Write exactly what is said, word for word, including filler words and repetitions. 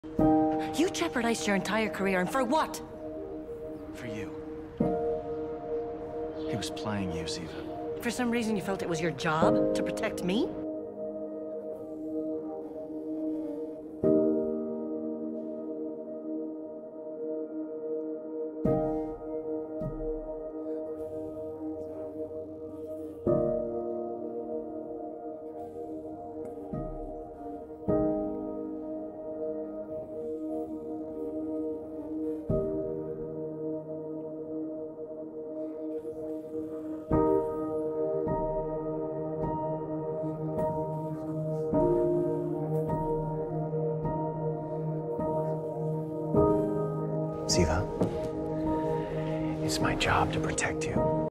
You jeopardized your entire career, and for what? For you. He was playing you, Ziva. For some reason you felt it was your job to protect me? Ziva, it's my job to protect you.